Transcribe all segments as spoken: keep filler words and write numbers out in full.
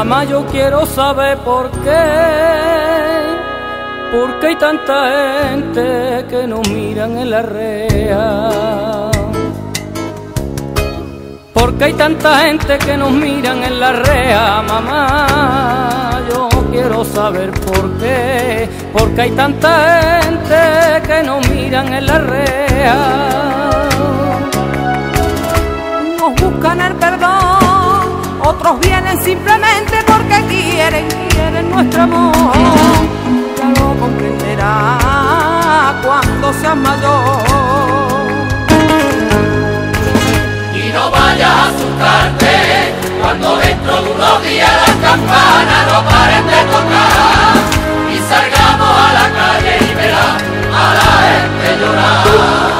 Mamá, yo quiero saber por qué, por qué hay tanta gente que nos miran en la rea. ¿Por qué hay tanta gente que nos miran en la rea, mamá? Yo quiero saber por qué, por qué hay tanta gente que nos miran en la rea. Unos buscan el perdón, otros vienen simplemente porque quieren, quieren nuestro amor. Ya lo comprenderá cuando seas mayor. Y no vayas a asustarte cuando dentro de unos días las campanas no paren de tocar y salgamos a la calle y verás a la gente llorar.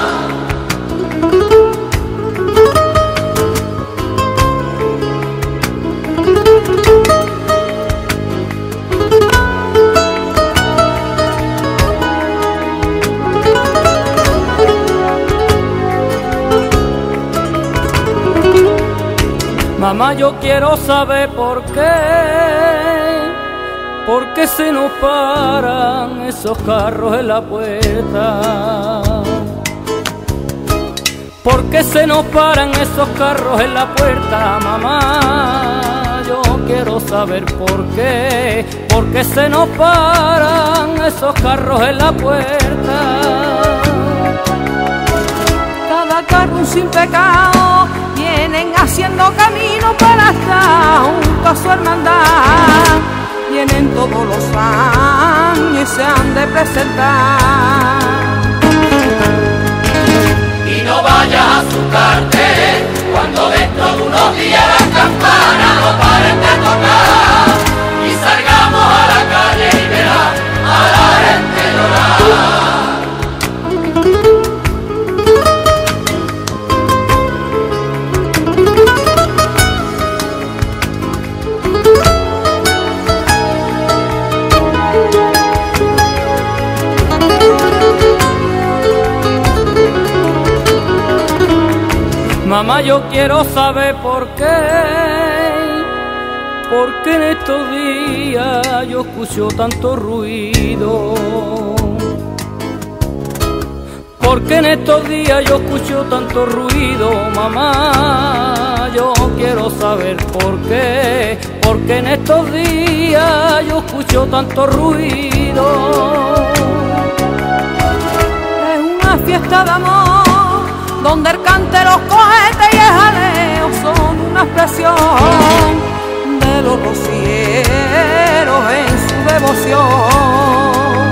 Mamá, yo quiero saber por qué, por qué se nos paran esos carros en la puerta. ¿Por qué se nos paran esos carros en la puerta, mamá? Yo quiero saber por qué, por qué se nos paran esos carros en la puerta. Cada carro sin pecado, vienen haciendo camino para estar junto a su hermandad. Vienen todos los años y se han de presentar. Y no vayas a asustarte cuando dentro de unos días las campanas no paren de tocar y salgamos a la calle y verás a la gente llorar. Mamá, yo quiero saber por qué, por qué en estos días yo escucho tanto ruido. ¿Por qué en estos días yo escucho tanto ruido, mamá? Yo quiero saber por qué, por qué en estos días yo escucho tanto ruido. Es una fiesta de amor donde el cante, los cohetes y el jaleo son una expresión de los rocieros en su devoción.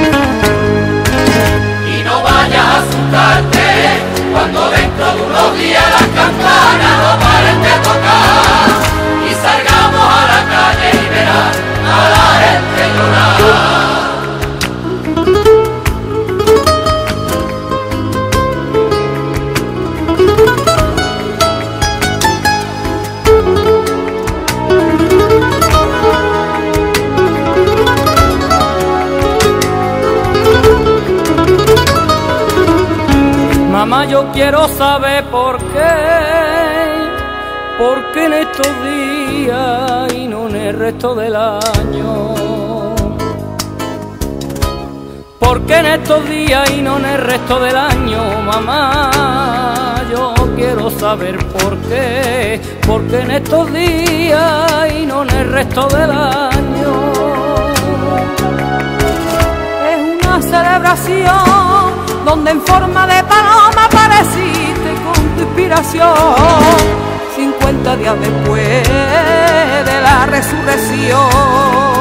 Y no vayas a asustarte cuando dentro de unos días las campanas no paren de tocar y salgamos a la calle y verás a la gente llorar. Mamá, yo quiero saber por qué, por qué en estos días y no en el resto del año. ¿Por qué en estos días y no en el resto del año, mamá? Yo quiero saber por qué, por qué en estos días y no en el resto del año. Es una celebración donde en forma de paloma apareciste con tu inspiración, cincuenta días después de la resurrección.